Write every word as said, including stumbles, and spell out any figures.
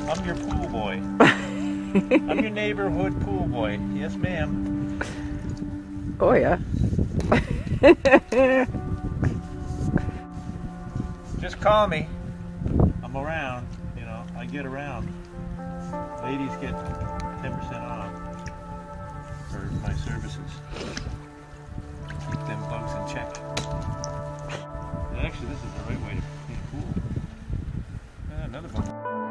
I'm your pool boy. I'm your neighborhood pool boy. Yes, ma'am. Oh, yeah. Just call me. I'm around. You know, I get around. Ladies get ten percent off for my services. Keep them bugs in check. And actually, this is the right way to clean a pool. Uh, another one.